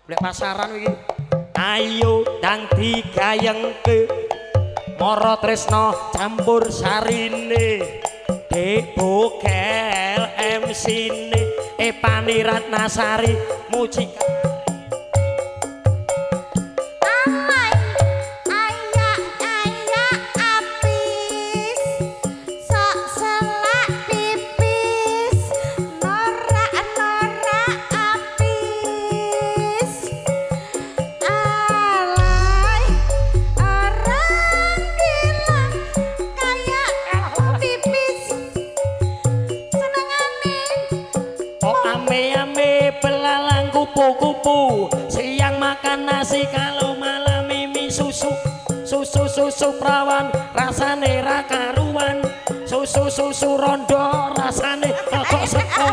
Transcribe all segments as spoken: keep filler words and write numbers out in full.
Lek pasaran iki. Ayo dang digayengke. Mara tresna campur sarine. Dek Bogel M C-ne Epani Ratnasari Mujika kupu-kupu siang makan nasi kalau malam mimi susu susu susu perawan rasane ra karuan susu susu rondo rasane kok seko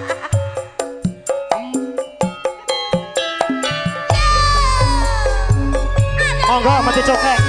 monggo mati cokek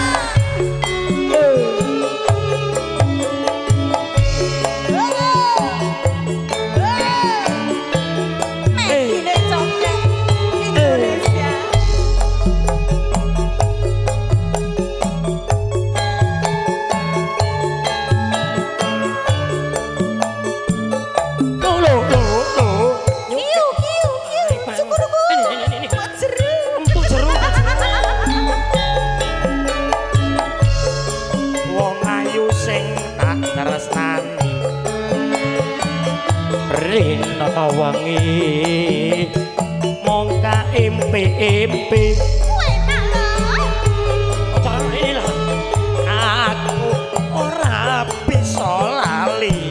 wangi mongka impi-impi enak lho cara ini lah aku ora bisa lali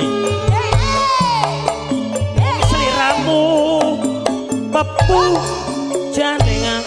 sliramu pepu janingan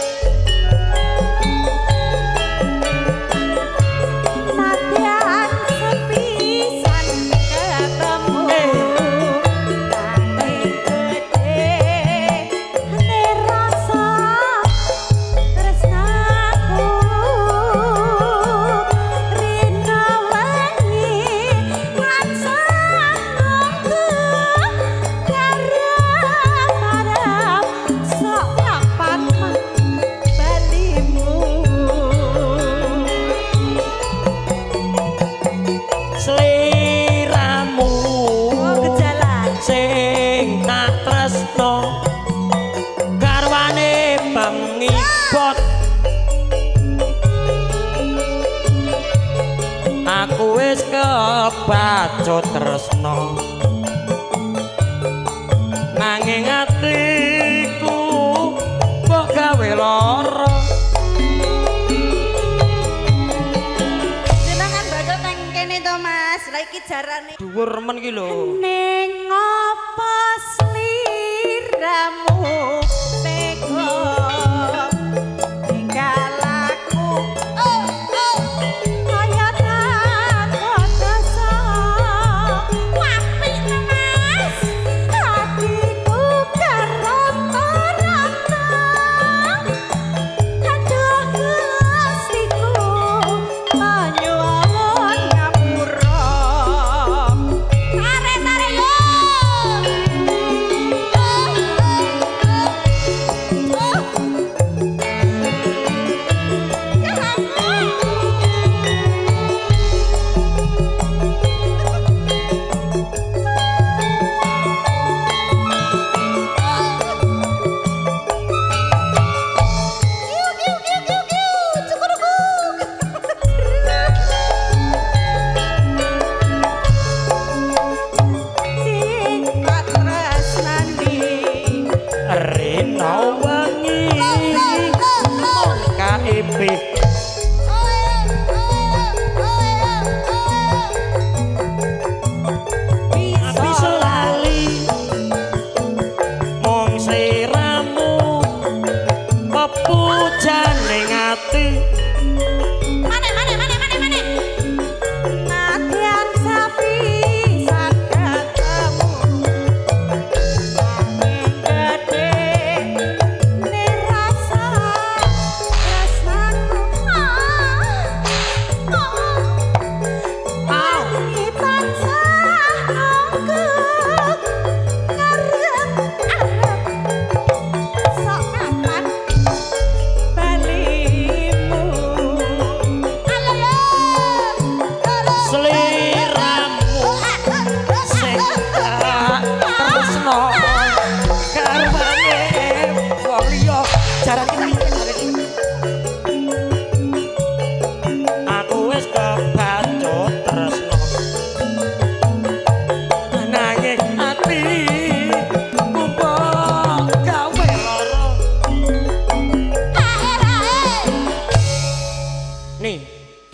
aku wis kebacut tresno nanging atiku mbok gawe lara jenengan badhe teng kene to Mas lha iki jarane dhuwur men iki lho ning apa sliramu tega Tare tare yo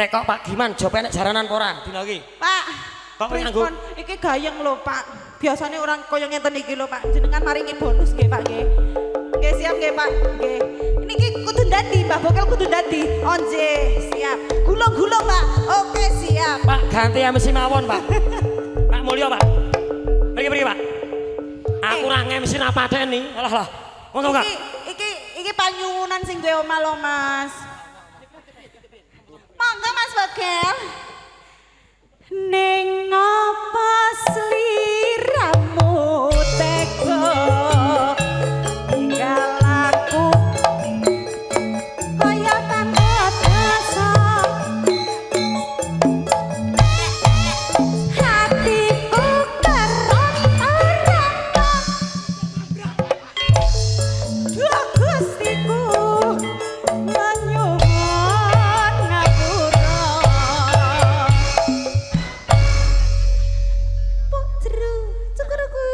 kok Pak Giman jope nek jaranan apa ora dina iki? Pak. Kok nganggo iki gayeng lho, Pak. Biasanya orang koyo ngeten iki lho, Pak. Jenengan maringi bonus nggih, Pak nggih. Nggih siap nggih, Pak. Nggih. Niki kudu dadi, Mbah Bokel kudu dadi. Onje, siap. Gulung-gulung, Pak. Oke, siap. Pak ganti ya mesti mawon, Pak. Pak Mulyo, Pak. Mriki-mriki, Pak. Aku ora ngemsi napateni. Alah lah. Ngono enggak? Iki iki iki panyuwunan sing duwe omah lho, Mas. Monggo Mas Bokel. Ning apa sliramu tega tinggal aku kaya tanpa rasa hatiku keronta-ronta dua gustiku menyuwun ngapura Putru cukuruku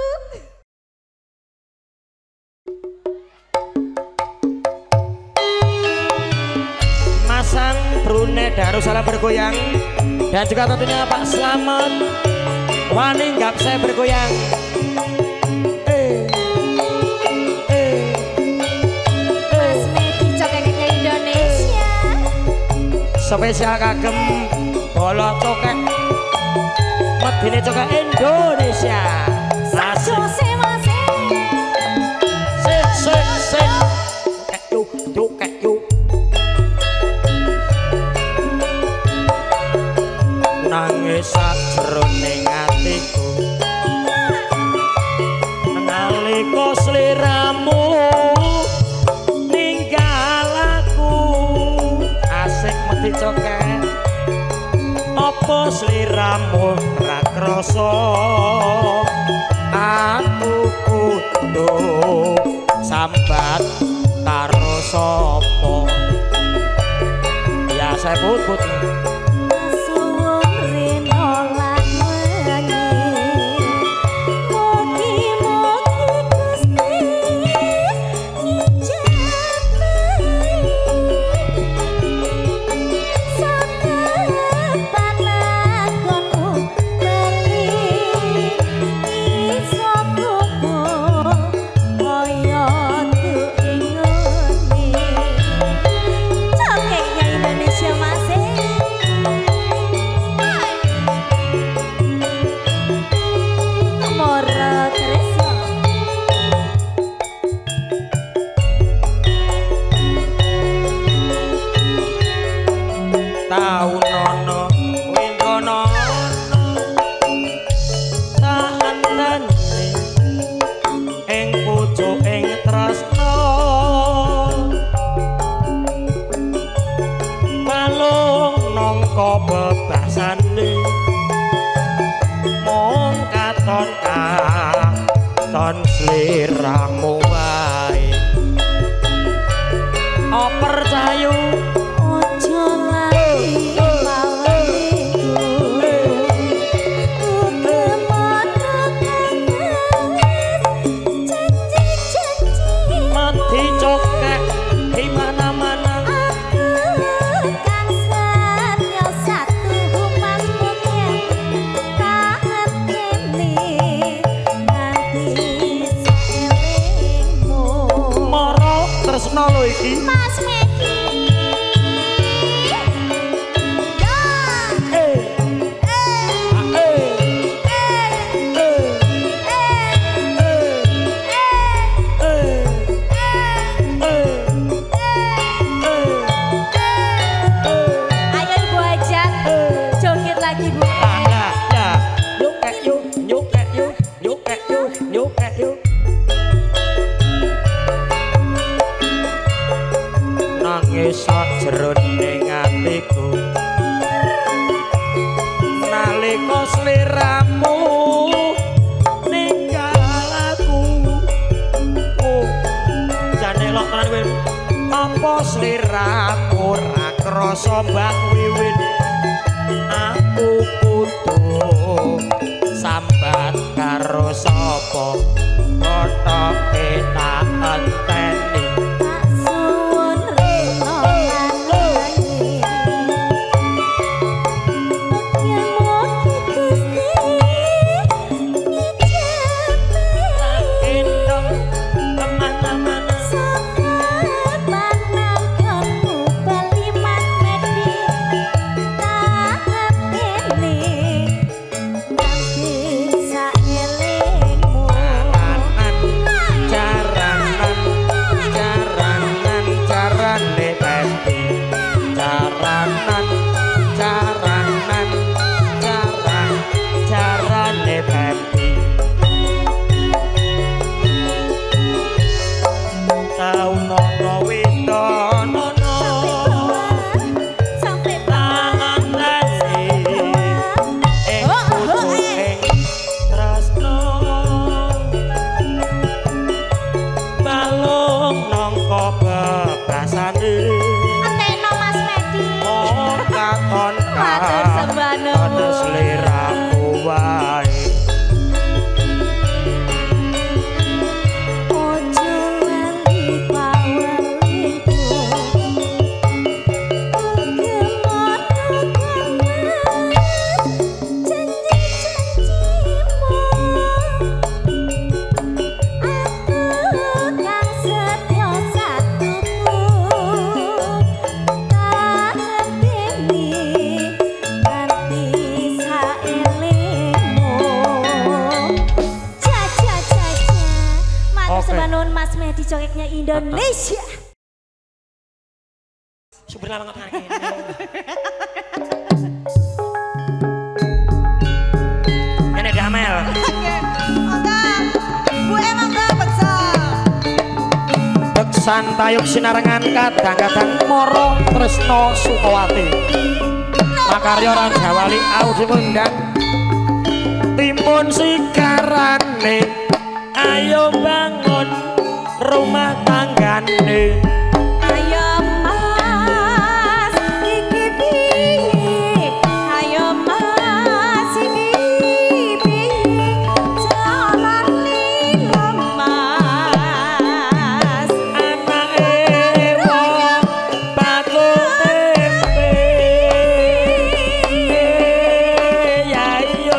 Masang Brunei Darussalam bergoyang dan juga tentunya Pak Slamet Wani nggak saya bergoyang. Eh, eh, Mas Medi cokeknya Indonesia spesial kagem bola cokek medine cokek Indonesia. Asik. Jose Mase Sik sik sik. Cokek yuk, cokek yuk. Nangis sajroning atiku nalika sliramu ninggal aku asik mesti cokek apa sliramu ra krasa aku kudu sambat karo sapa ya saya put-put bebasane mong katon katon sliramu wae o percayu ojo lali paweniku utemono kangen janji-janji mati cokek di mana-mana tresno lho iki Mas Meki ya eh eh eh ayo Ibu ajak joget lagi Bu ya ya yuk eh yuk yuk eh yuk yuk eh yuk yuk eh yuk nangis sajroning atiku nalika sliramu ninggal aku oh jane lok tenan kowe apa sliramu ra krasa mbak wiwin aku kudu sambat karo sapa kotoke tak enteni saka bebasane Enteno Mas Medi oh kakon matur sembah nuwun sliramu wae Mas Medi cokeknya Indonesia. Super lama nggak kene. Ini Damel. Mangga, Bu E mangga beksa. Beksan tayub sinarengan kadang-kadang moro tresno Sukawati. Makarya Raja Wali Audi undang timun sikarane ayo bangun rumah tanggane ayo mas iki piye ayo mas iki piye jalan lemas anake wong bakul tempe ya iyo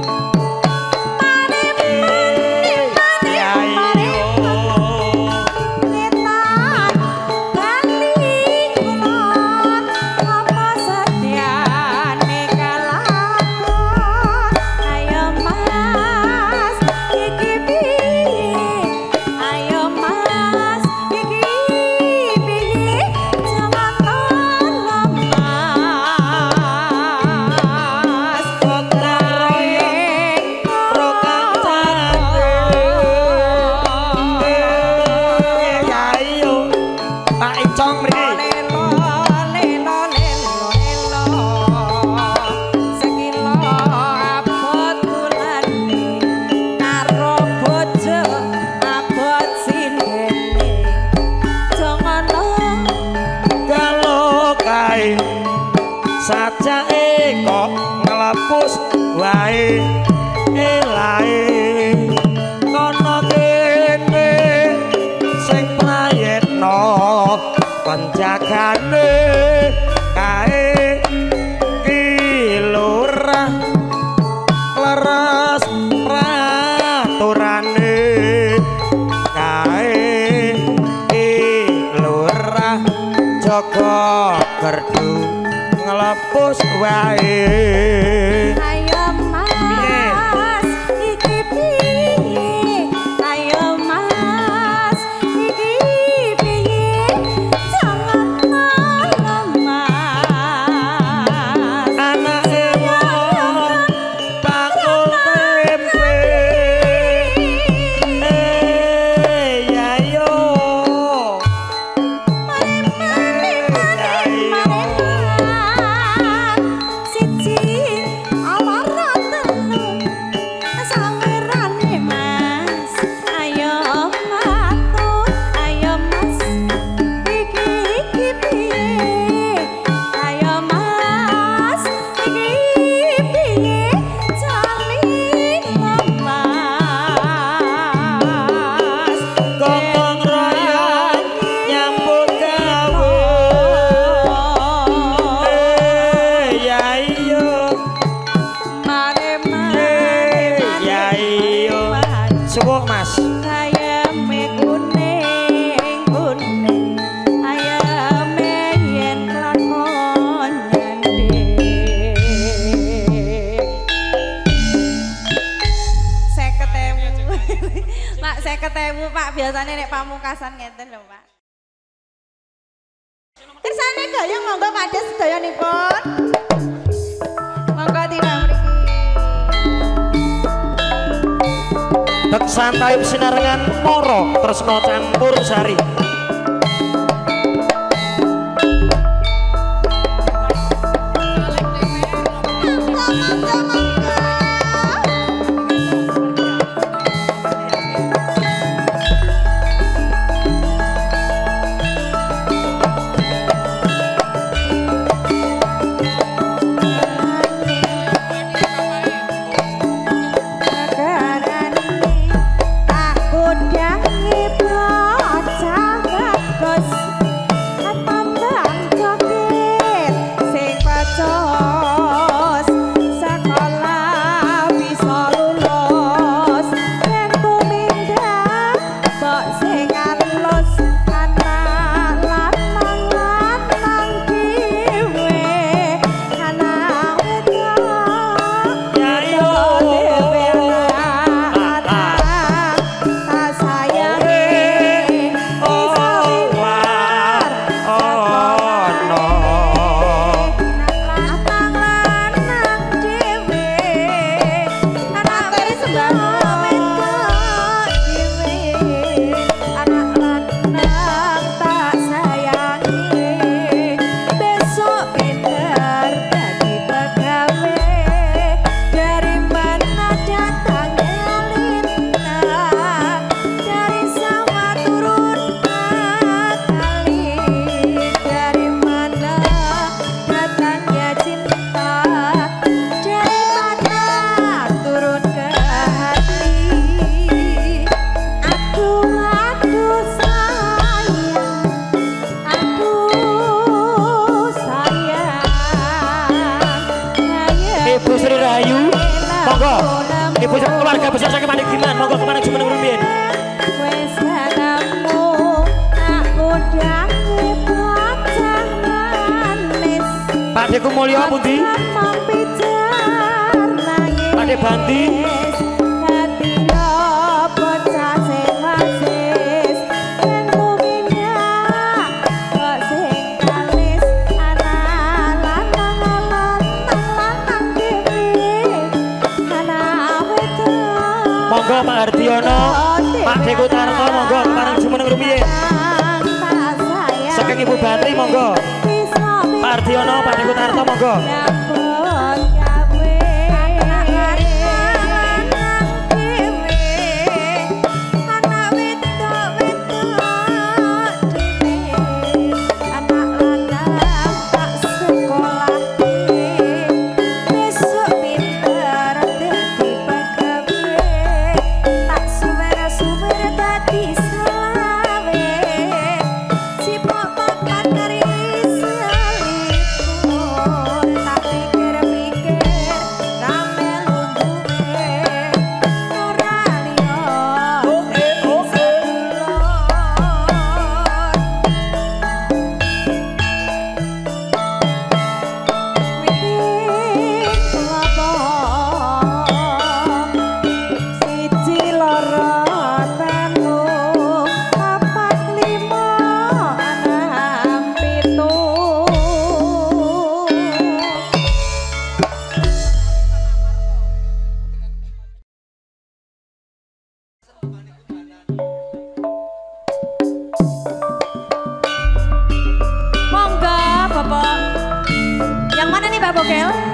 sajake kok ngelepus wae elae kono kene sing prayetno penjagane kae ki lurah leres praturane kae ki lurah jaga gerdu ngelepus wae ayo mas iki piye ayo mas iki piye jangan lemas anake wong bakul tempe eh ya yo suwuk mas ayame kuning kuning ayame yen lakon nyanding seket ewu Pak seket ewu Pak biasanya nek pamungkasan ngeten lho Pak kersane gayung monggo padha sedayanipun monggo timbang mriki beksan tayub sinarengan moro tresno campur sari Ibu keluarga besar saking Manik Giman, monggo ke Manik Sumeneng rumiyin. Wes kanamu aku dange bocah manis. Pakde Kumulya pundi? Pakde Banti. Monggo Pak Hardiono, Pak Deku Tarto, monggo Manik Sumeneng rumiyin. Saking Ibu Batri monggo. Pak Hardiono, Pak Deku Tarto monggo. Monggo Bapak. Yang mana nih Pak Bokel?